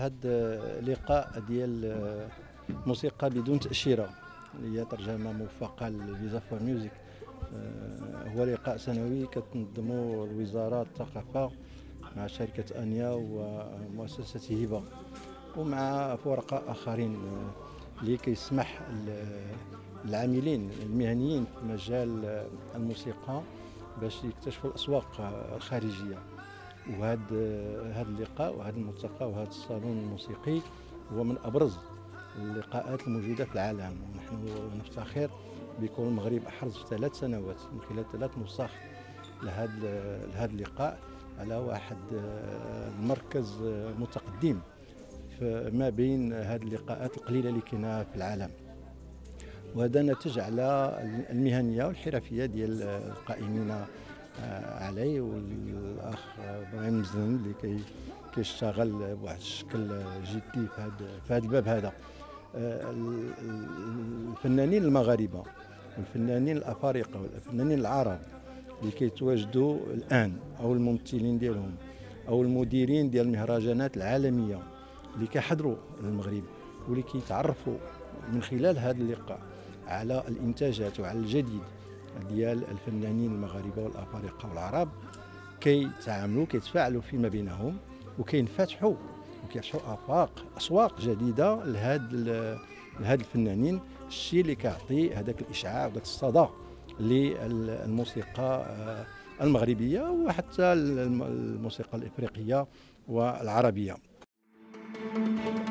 هذا لقاء ديال موسيقى بدون تأشيرة اللي هي ترجمة موفقة لفيزا فور ميوزيك. هو لقاء سنوي كتنظمه الوزارة الثقافة مع شركة أنيا ومؤسسة هبة ومع فرقاء آخرين اللي كيسمح العاملين المهنيين في مجال الموسيقى باش يكتشفوا الأسواق الخارجية. وهذا اللقاء وهذا الملتقى وهذا الصالون الموسيقي هو من أبرز اللقاءات الموجودة في العالم. ونحن نفتخر بكون المغرب أحرز في 3 سنوات من خلال 3 نسخ لهذا اللقاء على واحد المركز متقدم ما بين هذه اللقاءات القليلة اللي كاينة في العالم. وهذا نتج على المهنية والحرفية ديال القائمين عليه، والاخ ابراهيم مزن اللي كيشتغل بواحد الشكل جدي في هذا الباب هذا. الفنانين المغاربه والفنانين الافارقه والفنانين العرب اللي كيتواجدوا الان او الممثلين ديالهم او المديرين ديال المهرجانات العالميه اللي كيحضروا المغرب واللي كيتعرفوا من خلال هذا اللقاء على الانتاجات وعلى الجديد ديال الفنانين المغاربه والافارقه والعرب، كيتعاملوا كيتفاعلوا فيما بينهم وكينفتحوا اسواق جديده لهاد الفنانين. الشيء اللي كيعطي هذاك الاشعاع وذاك الصدى للموسيقى المغربيه وحتى الموسيقى الافريقيه والعربيه.